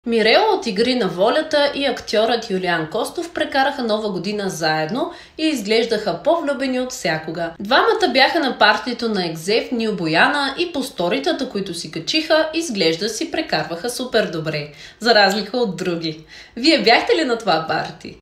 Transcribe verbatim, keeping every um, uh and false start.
Мирела от Игри на волята и актьорът Юлиан Костов прекараха нова година заедно и изглеждаха по-влюбени от всякога. Двамата бяха на партито на Екзе в Ню Бояна и по сторитата, които си качиха, изглежда си прекарваха супер добре, за разлика от други. Вие бяхте ли на това парти?